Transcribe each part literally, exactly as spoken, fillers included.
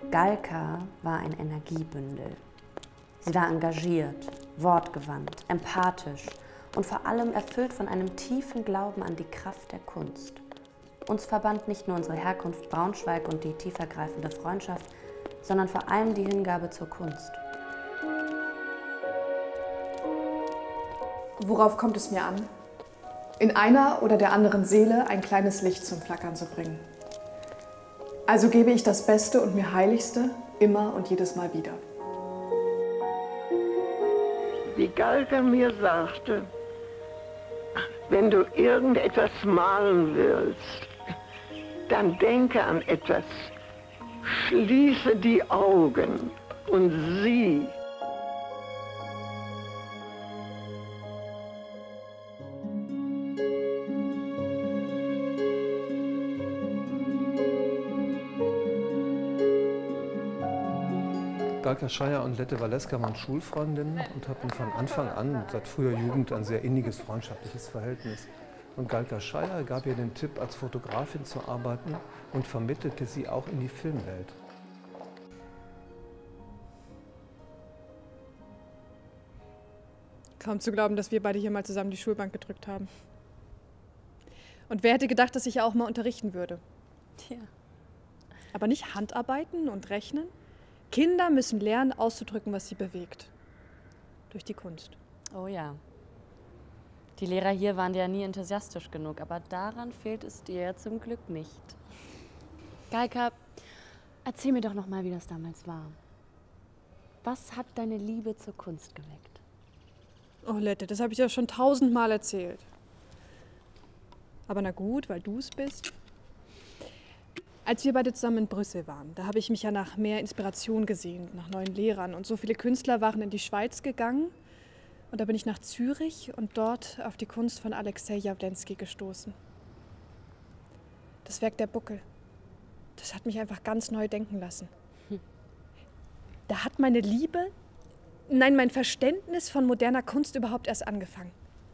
Galka war ein Energiebündel. Sie war engagiert, wortgewandt, empathisch und vor allem erfüllt von einem tiefen Glauben an die Kraft der Kunst. Uns verband nicht nur unsere Herkunft Braunschweig und die tiefergreifende Freundschaft, sondern vor allem die Hingabe zur Kunst. Worauf kommt es mir an? In einer oder der anderen Seele ein kleines Licht zum Flackern zu bringen. Also gebe ich das Beste und mir Heiligste immer und jedes Mal wieder. Wie Galka mir sagte, wenn du irgendetwas malen willst, dann denke an etwas, schließe die Augen und sieh. Galka Schaier und Lette Waleska waren Schulfreundinnen und hatten von Anfang an, seit früher Jugend, ein sehr inniges freundschaftliches Verhältnis. Und Galka Schaier gab ihr den Tipp, als Fotografin zu arbeiten und vermittelte sie auch in die Filmwelt. Kaum zu glauben, dass wir beide hier mal zusammen die Schulbank gedrückt haben. Und wer hätte gedacht, dass ich ja auch mal unterrichten würde? Tja. Aber nicht Handarbeiten und Rechnen. Kinder müssen lernen, auszudrücken, was sie bewegt. Durch die Kunst. Oh ja. Die Lehrer hier waren ja nie enthusiastisch genug, aber daran fehlt es dir ja zum Glück nicht. Galka, erzähl mir doch noch mal, wie das damals war. Was hat deine Liebe zur Kunst geweckt? Oh, Lette, das habe ich ja schon tausendmal erzählt. Aber na gut, weil du es bist. Als wir beide zusammen in Brüssel waren, da habe ich mich ja nach mehr Inspiration gesehnt, nach neuen Lehrern. Und so viele Künstler waren in die Schweiz gegangen. Und da bin ich nach Zürich und dort auf die Kunst von Alexei Jawlensky gestoßen. Das Werk Der Buckel, das hat mich einfach ganz neu denken lassen. Hm. Da hat meine Liebe, nein, mein Verständnis von moderner Kunst überhaupt erst angefangen.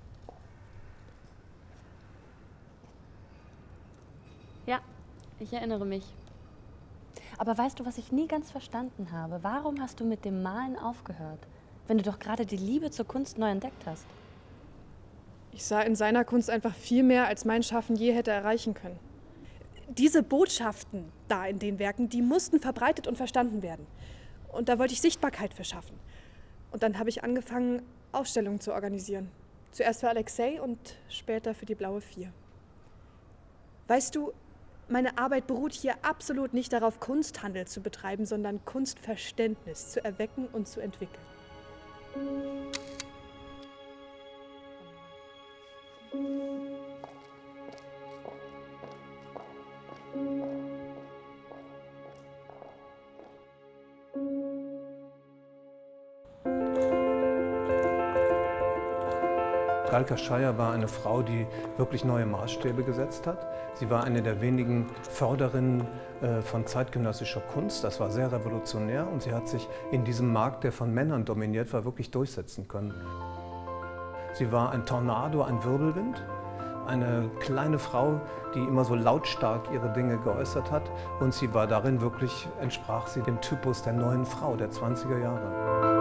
Ja. Ich erinnere mich. Aber weißt du, was ich nie ganz verstanden habe? Warum hast du mit dem Malen aufgehört, wenn du doch gerade die Liebe zur Kunst neu entdeckt hast? Ich sah in seiner Kunst einfach viel mehr, als mein Schaffen je hätte erreichen können. Diese Botschaften da in den Werken, die mussten verbreitet und verstanden werden. Und da wollte ich Sichtbarkeit verschaffen. Und dann habe ich angefangen, Ausstellungen zu organisieren. Zuerst für Alexei und später für die Blaue Vier. Weißt du, meine Arbeit beruht hier absolut nicht darauf, Kunsthandel zu betreiben, sondern Kunstverständnis zu erwecken und zu entwickeln. Galka Schaier war eine Frau, die wirklich neue Maßstäbe gesetzt hat. Sie war eine der wenigen Förderinnen von zeitgenössischer Kunst. Das war sehr revolutionär und sie hat sich in diesem Markt, der von Männern dominiert war, wirklich durchsetzen können. Sie war ein Tornado, ein Wirbelwind, eine kleine Frau, die immer so lautstark ihre Dinge geäußert hat. Und sie war darin wirklich, entsprach sie dem Typus der neuen Frau der zwanziger Jahre.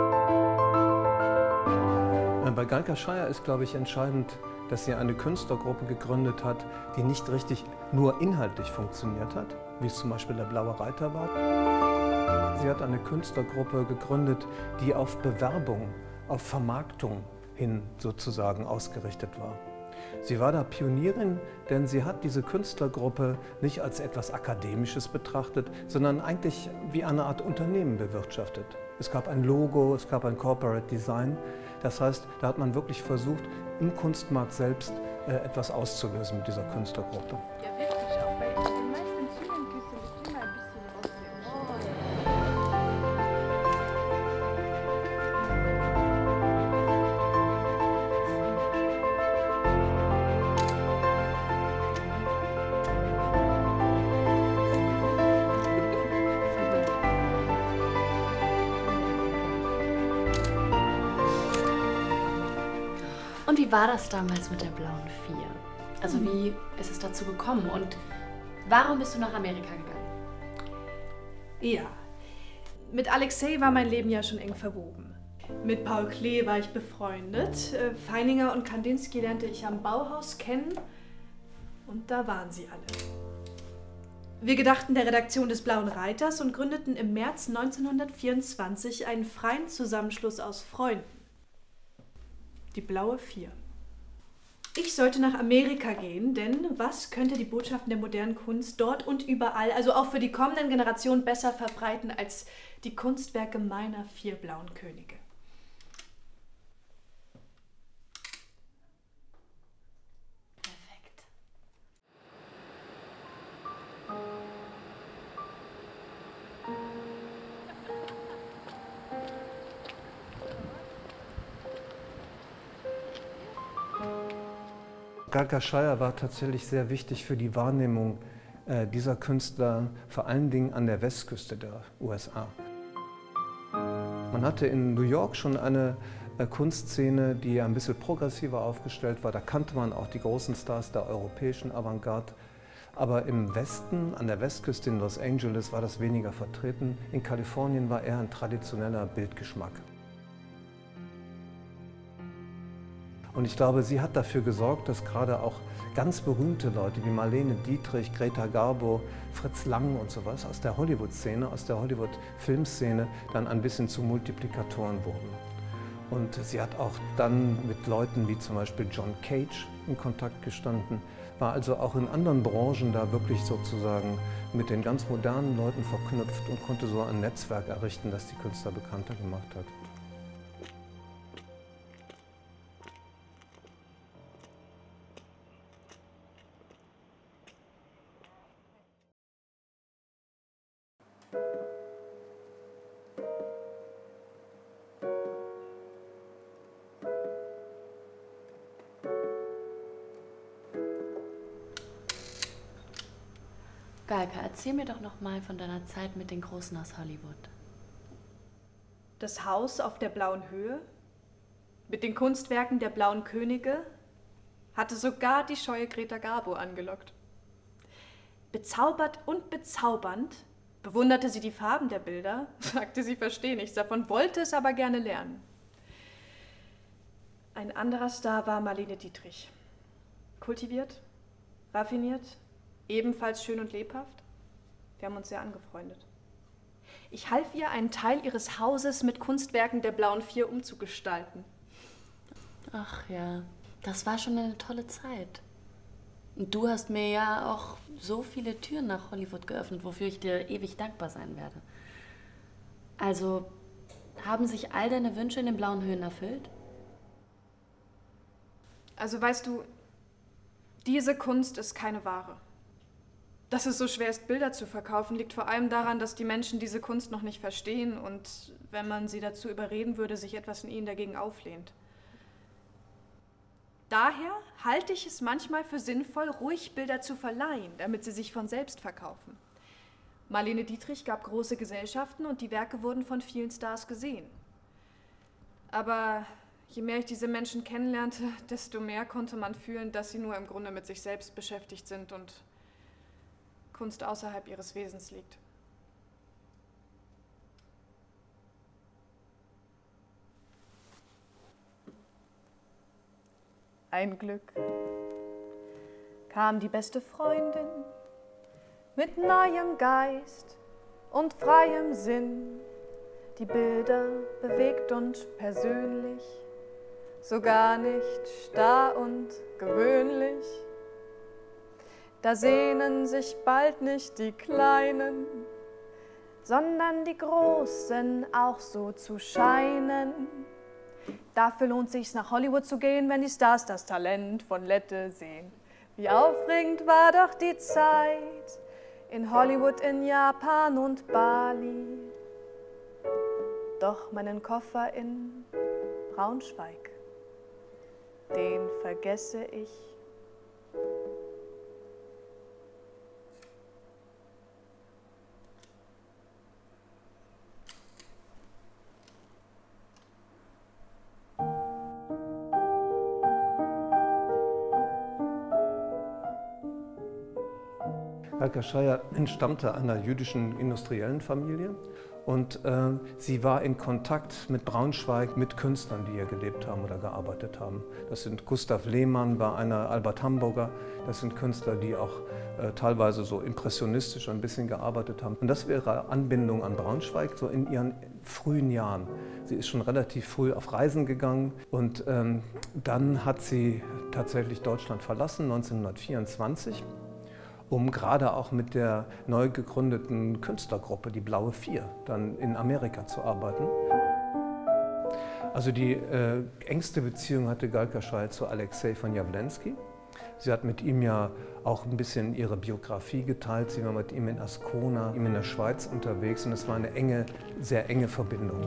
Bei Galka Schaier ist, glaube ich, entscheidend, dass sie eine Künstlergruppe gegründet hat, die nicht richtig nur inhaltlich funktioniert hat, wie es zum Beispiel der Blaue Reiter war. Sie hat eine Künstlergruppe gegründet, die auf Bewerbung, auf Vermarktung hin sozusagen ausgerichtet war. Sie war da Pionierin, denn sie hat diese Künstlergruppe nicht als etwas Akademisches betrachtet, sondern eigentlich wie eine Art Unternehmen bewirtschaftet. Es gab ein Logo, es gab ein Corporate Design. Das heißt, da hat man wirklich versucht, im Kunstmarkt selbst äh, etwas auszulösen mit dieser Künstlergruppe. Ja, wirklich auch, weil in den meisten Ziegenküssen ist immer ein bisschen Rost. Und wie war das damals mit der Blauen Vier? Also wie ist es dazu gekommen und warum bist du nach Amerika gegangen? Ja, Mit Alexei war mein Leben ja schon eng verwoben. Mit Paul Klee war ich befreundet. Feininger und Kandinsky lernte ich am Bauhaus kennen. Und da waren sie alle. Wir gedachten der Redaktion des Blauen Reiters und gründeten im März neunzehnhundertvierundzwanzig einen freien Zusammenschluss aus Freunden. Die Blaue Vier. Ich sollte nach Amerika gehen, denn was könnte die Botschaften der modernen Kunst dort und überall, also auch für die kommenden Generationen, besser verbreiten als die Kunstwerke meiner vier blauen Könige? Perfekt. Galka Scheier war tatsächlich sehr wichtig für die Wahrnehmung äh, dieser Künstler, vor allen Dingen an der Westküste der U S A. Man hatte in New York schon eine äh, Kunstszene, die ein bisschen progressiver aufgestellt war. Da kannte man auch die großen Stars der europäischen Avantgarde. Aber im Westen, an der Westküste in Los Angeles, war das weniger vertreten. In Kalifornien war eher ein traditioneller Bildgeschmack. Und ich glaube, sie hat dafür gesorgt, dass gerade auch ganz berühmte Leute wie Marlene Dietrich, Greta Garbo, Fritz Lang und sowas aus der Hollywood-Szene, aus der Hollywood-Filmszene dann ein bisschen zu Multiplikatoren wurden. Und sie hat auch dann mit Leuten wie zum Beispiel John Cage in Kontakt gestanden, war also auch in anderen Branchen da wirklich sozusagen mit den ganz modernen Leuten verknüpft und konnte so ein Netzwerk errichten, das die Künstler bekannter gemacht hat. Galka, erzähl mir doch noch mal von deiner Zeit mit den Großen aus Hollywood. Das Haus auf der Blauen Höhe mit den Kunstwerken der Blauen Könige hatte sogar die scheue Greta Garbo angelockt. Bezaubert und bezaubernd bewunderte sie die Farben der Bilder, sagte, sie verstehe nichts davon, wollte es aber gerne lernen. Ein anderer Star war Marlene Dietrich. Kultiviert, raffiniert, ebenfalls schön und lebhaft. Wir haben uns sehr angefreundet. Ich half ihr, einen Teil ihres Hauses mit Kunstwerken der Blauen Vier umzugestalten. Ach ja, das war schon eine tolle Zeit. Und du hast mir ja auch so viele Türen nach Hollywood geöffnet, wofür ich dir ewig dankbar sein werde. Also, haben sich all deine Wünsche in den Blauen Höhen erfüllt? Also weißt du, diese Kunst ist keine Ware. Dass es so schwer ist, Bilder zu verkaufen, liegt vor allem daran, dass die Menschen diese Kunst noch nicht verstehen und, wenn man sie dazu überreden würde, sich etwas in ihnen dagegen auflehnt. Daher halte ich es manchmal für sinnvoll, ruhig Bilder zu verleihen, damit sie sich von selbst verkaufen. Marlene Dietrich gab große Gesellschaften und die Werke wurden von vielen Stars gesehen. Aber je mehr ich diese Menschen kennenlernte, desto mehr konnte man fühlen, dass sie nur im Grunde mit sich selbst beschäftigt sind und Kunst außerhalb ihres Wesens liegt. Ein Glück kam die beste Freundin mit neuem Geist und freiem Sinn, die Bilder bewegt und persönlich, so gar nicht starr und gewöhnlich. Da sehnen sich bald nicht die Kleinen, sondern die Großen auch so zu scheinen. Dafür lohnt sich's, nach Hollywood zu gehen, wenn die Stars das Talent von Lette sehen. Wie aufregend war doch die Zeit in Hollywood, in Japan und Bali. Doch meinen Koffer in Braunschweig, den vergesse ich. Galka Scheier entstammte einer jüdischen industriellen Familie Und äh, sie war in Kontakt mit Braunschweig, mit Künstlern, die hier gelebt haben oder gearbeitet haben. Das sind Gustav Lehmann, war einer, Albert Hamburger. Das sind Künstler, die auch äh, teilweise so impressionistisch ein bisschen gearbeitet haben. Und das wäre ihre Anbindung an Braunschweig, so in ihren frühen Jahren. Sie ist schon relativ früh auf Reisen gegangen und ähm, dann hat sie tatsächlich Deutschland verlassen, neunzehnhundertvierundzwanzig. Um gerade auch mit der neu gegründeten Künstlergruppe, die Blaue Vier, dann in Amerika zu arbeiten. Also die äh, engste Beziehung hatte Galka Schaier zu Alexei von Jawlensky. Sie hat mit ihm ja auch ein bisschen ihre Biografie geteilt. Sie war mit ihm in Ascona, ihm in der Schweiz unterwegs und es war eine enge, sehr enge Verbindung.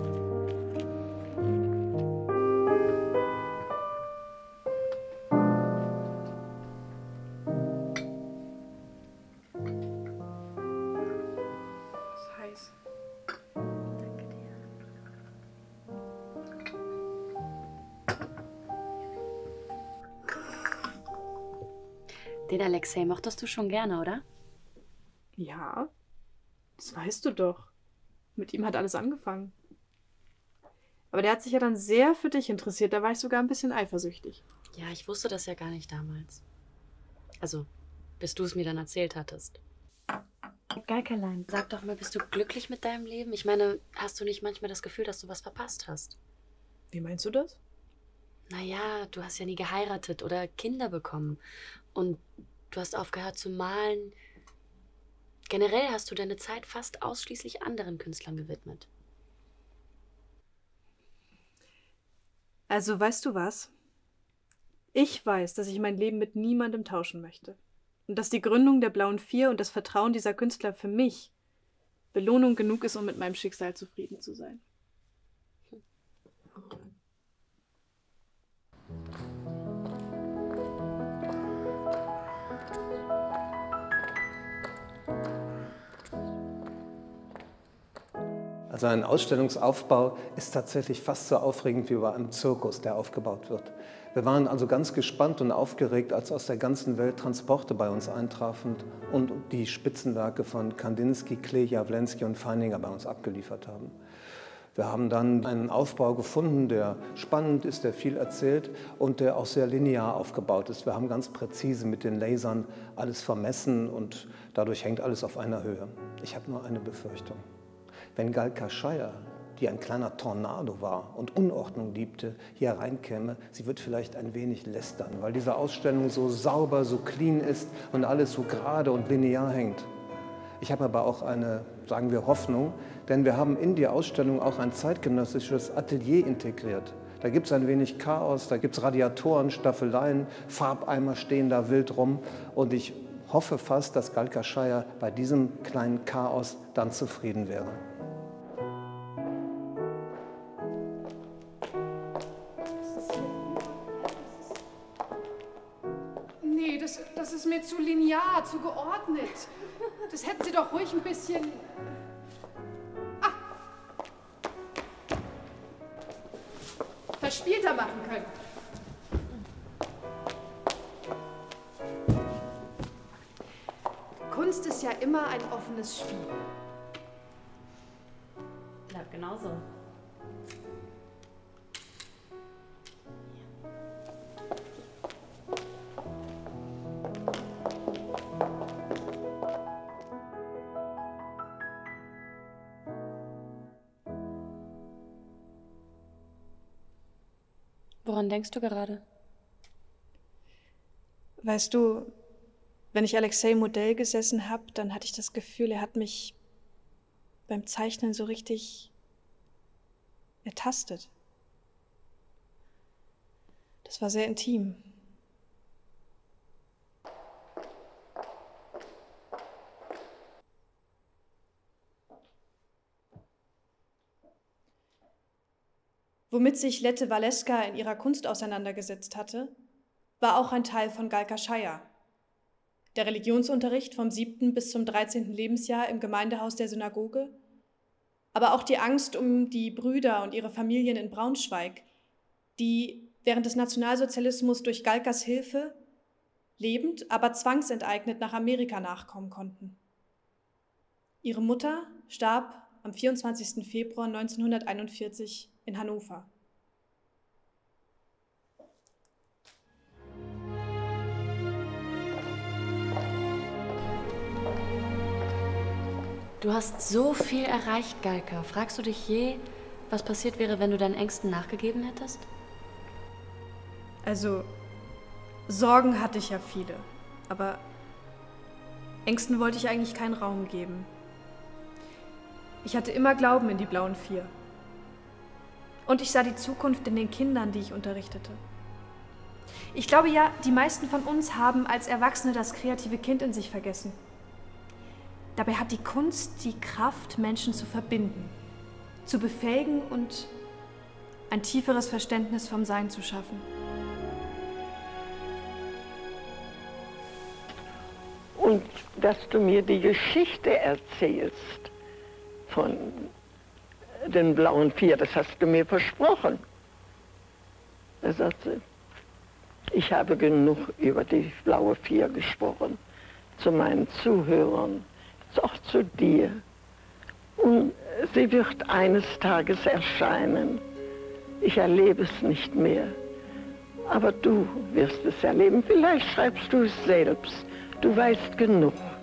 Den Alexei mochtest du schon gerne, oder? Ja, das weißt du doch. Mit ihm hat alles angefangen. Aber der hat sich ja dann sehr für dich interessiert. Da war ich sogar ein bisschen eifersüchtig. Ja, ich wusste das ja gar nicht damals. Also, bis du es mir dann erzählt hattest. Galkerlein, sag doch mal, bist du glücklich mit deinem Leben? Ich meine, hast du nicht manchmal das Gefühl, dass du was verpasst hast? Wie meinst du das? Naja, du hast ja nie geheiratet oder Kinder bekommen. Und du hast aufgehört zu malen. Generell hast du deine Zeit fast ausschließlich anderen Künstlern gewidmet. Also, weißt du was? Ich weiß, dass ich mein Leben mit niemandem tauschen möchte. Und dass die Gründung der Blauen Vier und das Vertrauen dieser Künstler für mich Belohnung genug ist, um mit meinem Schicksal zufrieden zu sein. Also ein Ausstellungsaufbau ist tatsächlich fast so aufregend wie bei einem Zirkus, der aufgebaut wird. Wir waren also ganz gespannt und aufgeregt, als aus der ganzen Welt Transporte bei uns eintrafen und die Spitzenwerke von Kandinsky, Klee, Jawlensky und Feininger bei uns abgeliefert haben. Wir haben dann einen Aufbau gefunden, der spannend ist, der viel erzählt und der auch sehr linear aufgebaut ist. Wir haben ganz präzise mit den Lasern alles vermessen und dadurch hängt alles auf einer Höhe. Ich habe nur eine Befürchtung. Wenn Galka Schaier, die ein kleiner Tornado war und Unordnung liebte, hier reinkäme, sie wird vielleicht ein wenig lästern, weil diese Ausstellung so sauber, so clean ist und alles so gerade und linear hängt. Ich habe aber auch eine, sagen wir, Hoffnung, denn wir haben in die Ausstellung auch ein zeitgenössisches Atelier integriert. Da gibt es ein wenig Chaos, da gibt es Radiatoren, Staffeleien, Farbeimer stehen da wild rum und ich hoffe fast, dass Galka Schaier bei diesem kleinen Chaos dann zufrieden wäre. Nee, das, das ist mir zu linear, zu geordnet. Das hätten Sie doch ruhig ein bisschen... Ah! Verspielter machen können. Kunst ist ja immer ein offenes Spiel. Bleibt genauso. Woran denkst du gerade? Weißt du, wenn ich Alexei Modell gesessen habe, dann hatte ich das Gefühl, er hat mich beim Zeichnen so richtig ertastet. Das war sehr intim. Womit sich Lette Waleska in ihrer Kunst auseinandergesetzt hatte, war auch ein Teil von Galka Schaier. Der Religionsunterricht vom siebten bis zum dreizehnten Lebensjahr im Gemeindehaus der Synagoge, aber auch die Angst um die Brüder und ihre Familien in Braunschweig, die während des Nationalsozialismus durch Galkas Hilfe lebend, aber zwangsenteignet nach Amerika nachkommen konnten. Ihre Mutter starb am vierundzwanzigsten Februar neunzehnhunderteinundvierzig in Hannover. Du hast so viel erreicht, Galka. Fragst du dich je, was passiert wäre, wenn du deinen Ängsten nachgegeben hättest? Also, Sorgen hatte ich ja viele, aber Ängsten wollte ich eigentlich keinen Raum geben. Ich hatte immer Glauben in die blauen Vier. Und ich sah die Zukunft in den Kindern, die ich unterrichtete. Ich glaube ja, die meisten von uns haben als Erwachsene das kreative Kind in sich vergessen. Dabei hat die Kunst die Kraft, Menschen zu verbinden, zu befähigen und ein tieferes Verständnis vom Sein zu schaffen. Und dass du mir die Geschichte erzählst von den blauen Vier, das hast du mir versprochen. Er sagte, ich habe genug über die blaue Vier gesprochen, zu meinen Zuhörern, auch zu dir. Und sie wird eines Tages erscheinen. Ich erlebe es nicht mehr. Aber du wirst es erleben. Vielleicht schreibst du es selbst. Du weißt genug.